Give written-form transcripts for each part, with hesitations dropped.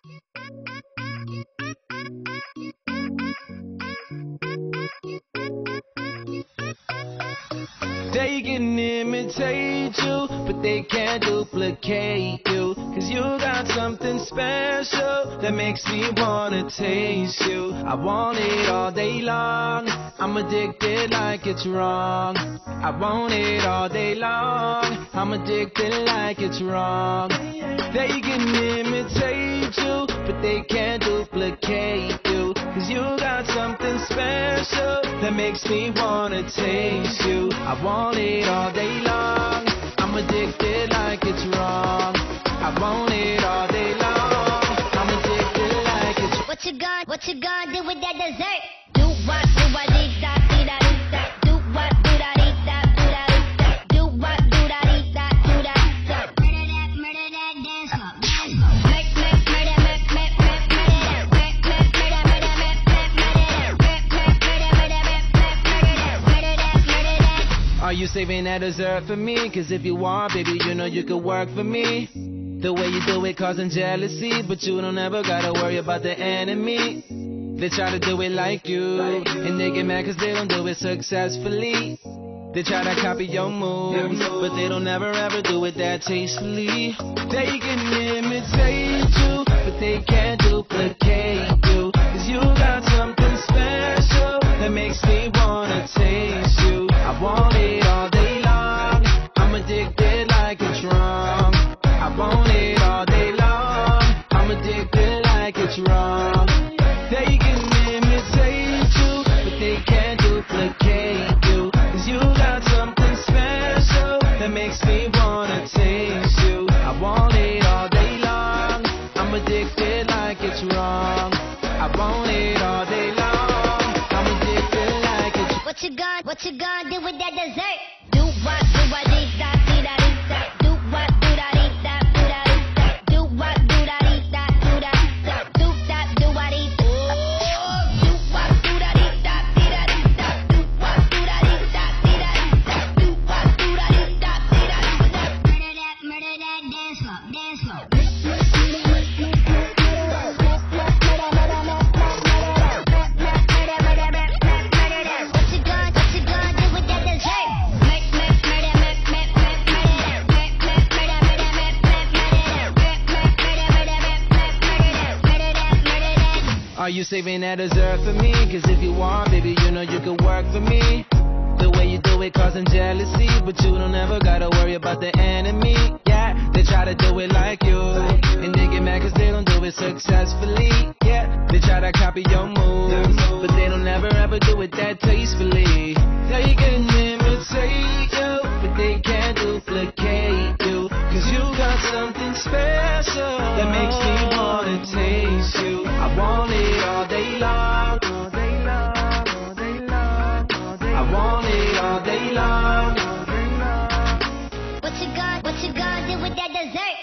They can imitate you, but they can't duplicate you. Cause you got something special that makes me wanna taste you. I want it all day long, I'm addicted like it's wrong. I want it all day long, I'm addicted like it's wrong. They can imitate you, but they can't duplicate you. Cause you got something special that makes me wanna taste you. I want it all day long, I'm addicted like it's wrong. I want it all day long, I'm addicted like it's wrong. What you gonna do with that dessert? Do what, dee da, dee da, dee da. Do what, do da, dee da, do da, dee da. Do what, do da, dee da, do da, dee da. Murder that, dance up, dance up. Murder that, Are you saving that dessert for me? Cause if you want, baby, you know you could work for me. The way you do it causing jealousy, but you don't ever gotta worry about the enemy. They try to do it like you, and they get mad cause they don't do it successfully. They try to copy your moves, but they don't ever ever do it that tastefully. They can imitate you, but they can't duplicate you. Cause you got something special that makes me wanna taste you. I want it all day long, I'm addicted like it's wrong. I want it all day long, I'm addicted like it's wrong. They can imitate you, but they can't duplicate you. Cause you got something special that makes me wanna taste you. I want it all day long, I'm addicted like it's wrong. I want it all day long, I'm addicted like it's wrong. What you gonna do with that dessert? Do what, dee da, dee da, dee da. Do what, do da, dee da, do da, dee da. Do what, do da, dee da, do da, dee da. Do that, do what, dee da. Do what, do da, dee da, dee da, dee da. Do what, do da, dee da, dee da, dee da. Do what, do da, dee da, dee da, dee da. Murder that, dance up, dance up. Are you saving that dessert for me? Cause if you want, baby, you know you can work for me. The way you do it causing jealousy, but you don't ever gotta worry about the enemy. Yeah, they try to do it like you, and they get mad cause they don't do it successfully. Yeah, they try to copy your moves, but they don't ever ever do it that tastefully. They can imitate you, but they can't duplicate you. Cause you got something special that makes me wanna taste you. I want it all day long, all day long, all day long, all day long. I want it all day long, all day long. What you gonna do with that dessert?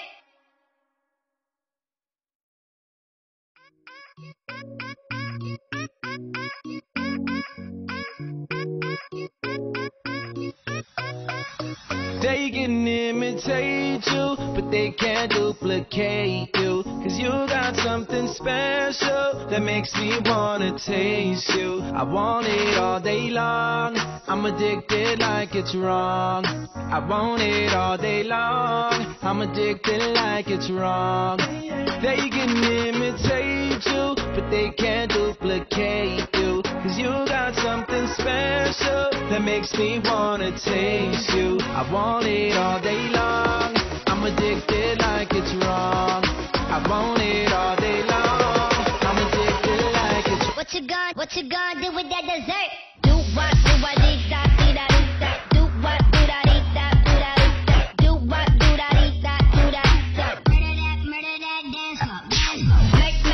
They can imitate you, but they can't duplicate you. Cause you got something special that makes me wanna taste you. I want it all day long, I'm addicted like it's wrong. I want it all day long, I'm addicted like it's wrong. They can imitate you, but they can't duplicate you. Cause you got something special that makes me wanna taste you. I want it all day long, I'm addicted like it's wrong. I want it all day long, I'm addicted like it's wrong. What you gonna do with that dessert? Do what, dee da, dee da, dee da. Do what, do da, dee da, do da, dee da. Do what, do da, dee da, do da, dee da. Murder that, dance up, dance up.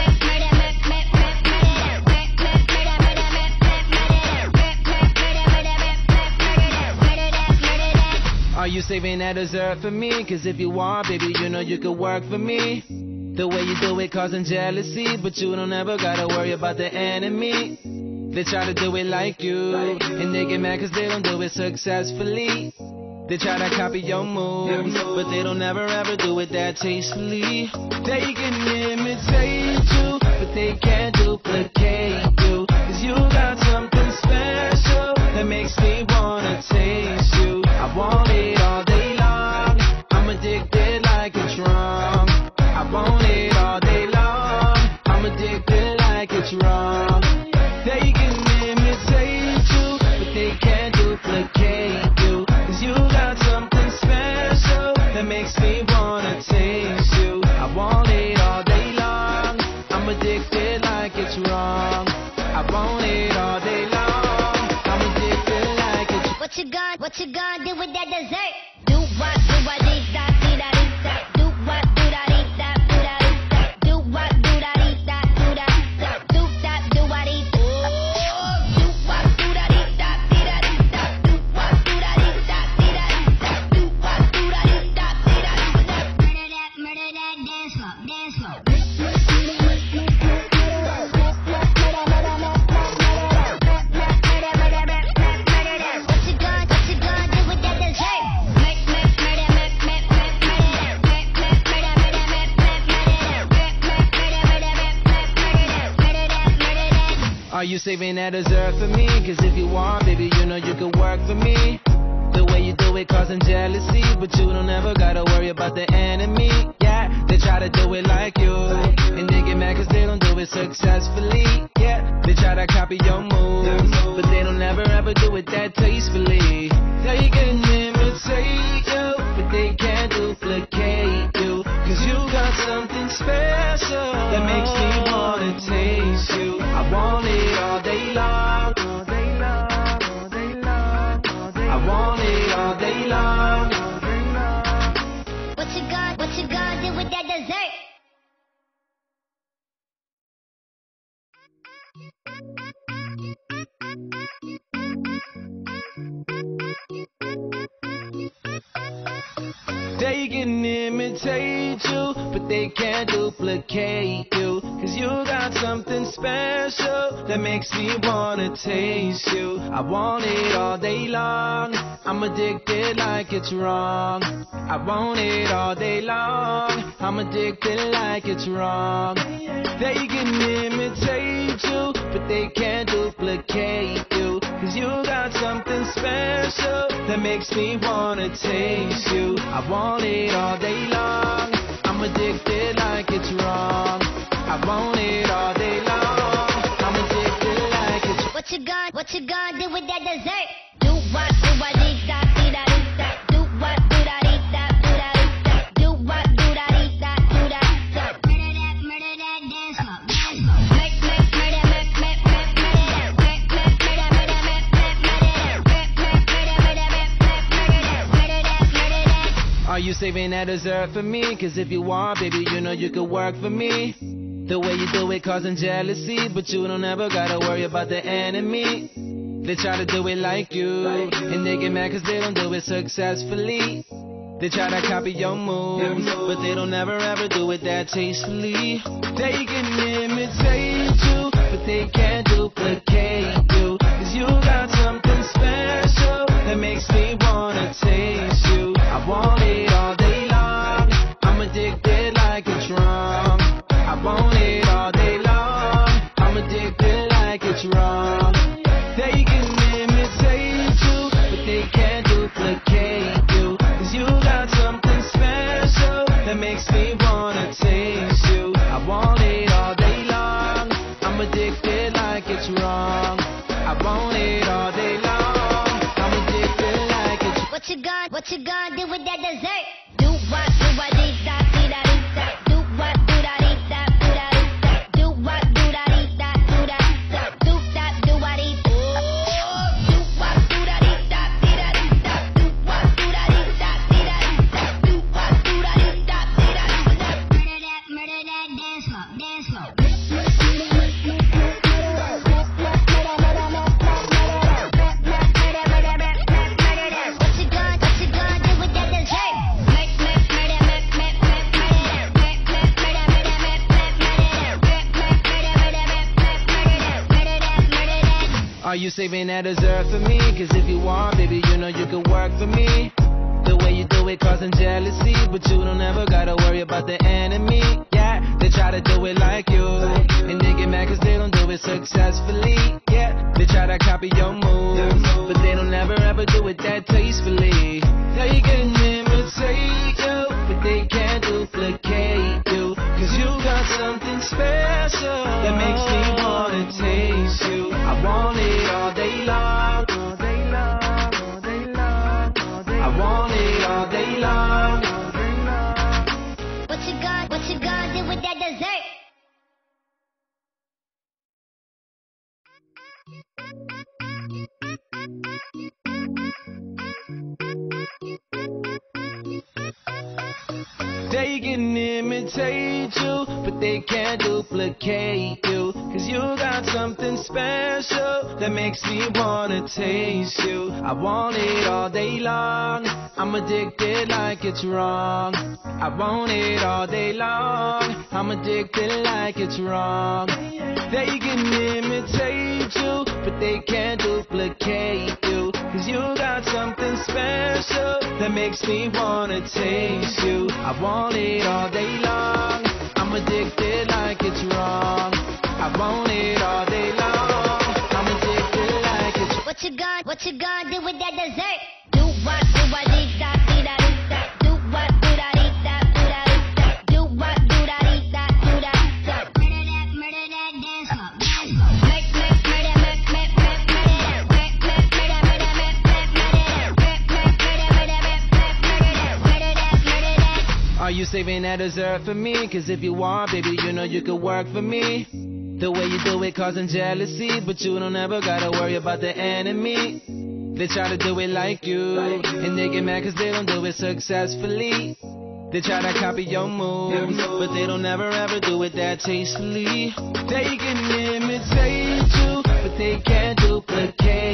Are you saving that dessert for me? Cause if you want, baby, you know you could work for me. The way you do it causing jealousy, but you don't ever gotta worry about the enemy. They try to do it like you, and they get mad cause they don't do it successfully. They try to copy your moves, but they don't ever ever do it that tastefully. They can imitate you, but they can't duplicate you. Cause you got something special that makes me wanna taste you. I want it all day long, I'm addicted like it's wrong. I want it all day long, I'm addicted like it's wrong. They can imitate you, but they can't duplicate you. Cause you got something special that makes me wanna taste you. I want it all day long, I'm addicted like it's wrong. I want it all day long, I'm addicted like it's wrong. What you gonna do with that dessert? Do what, dee da, dee da, dee da. Do what, do da, dee da, do da, dee da. Do what, do da, dee da, do da, da. Do da, do what, dee da. Do what, do da, dee da, dee da, dee da. Do what, do da, dee da, dee da, dee da. Do what, do da, dee da, dee da, dee da. Murder that, dance floor, dance floor. Are you saving that dessert for me? Cause if you want, baby, you know you can work for me. The way you do it causing jealousy, but you don't ever gotta worry about the enemy. Yeah, they try to do it like you, and they get mad cause they don't do it successfully. Yeah, they try to copy your moves, but they don't ever ever do it that tastefully. They can imitate you, but they can't duplicate you. Cause you got something special that makes me wanna taste you. I want it all day long, all day long, all day long, all day long. I want it all day long, all day long. What you gonna do with that dessert? They can imitate you, but they can't duplicate you. Cause you got something special that makes me wanna taste you. I want it all day long, I'm addicted like it's wrong. I want it all day long, I'm addicted like it's wrong. They can imitate you, but they can't duplicate you. Cause you got something special that makes me wanna taste you. I want it all day long, I'm addicted like it's wrong. I want it all day long, I'm addicted like it's wrong. What you gonna do with that dessert? Do what, dee da, dee da, dee da. Do what, do da, dee da, do da, dee da. Do what, do da, dee da, do da, da. Murder that, dance floor, dance floor. Are you saving that dessert for me? Cause if you want, baby, you know you can work for me. The way you do it causing jealousy, but you don't ever gotta worry about the enemy. They try to do it like you, and they get mad cause they don't do it successfully. They try to copy your moves, but they don't ever ever do it that tastefully. They can imitate you, but they can't duplicate you. Cause you got something special that makes me wanna taste you. I want it all day long, I'm addicted like it's wrong. I want it all day long, I'm addicted like it's wrong. They can imitate you, but they can't duplicate you. Cause you got something special that makes me wanna taste you. I want it all day long, I'm addicted like it's wrong. I want it all day long, I'm addicted like it's wrong. What you gonna do with that dessert? Do what, dee da, dee da, dee da. Do what, do da, dee da, do da, dee da. Do what, do da, dee da, do da, da. Do da, do what, dee da. Do what, do da, dee da, dee da, dee da. Do what, do da, dee da, dee da, dee da. Do what, do da, dee da, dee da, dee da. Murder that, dance floor, dance floor. Are you saving that dessert for me? Cause if you want, baby, you know you can work for me. The way you do it causing jealousy, but you don't ever gotta worry about the enemy. Yeah, they try to do it like you, and they get mad cause they don't do it successfully. Yeah, they try to copy your moves, but they don't ever ever do it that tastefully. They can imitate you, but they can't duplicate you, cause you got something special that makes me wanna taste you. I want it all day long, all day long, all day long, all day long. I want it all day long, all day long. What you gonna do with that dessert? They can imitate you, but they can't duplicate you, cause you got something special that makes me wanna taste you. I want it all day long, I'm addicted like it's wrong. I want it all day long, I'm addicted like it's wrong. They can imitate you, but they can't duplicate you, cause you got something special that makes me wanna taste you. I want it all day long, I'm addicted like it's wrong. I want it all day long, I'm addicted like it's wrong. What you gonna do with that dessert? Do what dee da dee da dee da. Do what do da dee da do da dee da. Do what do da dee da do da dee da. Murder that dance hall. Are you saving that dessert for me? Cause if you are, baby, you know you could work for me. The way you do it causing jealousy, but you don't ever gotta worry about the enemy. They try to do it like you, and they get mad cause they don't do it successfully. They try to copy your moves, but they don't ever ever do it that tastefully. They can imitate you, but they can't duplicate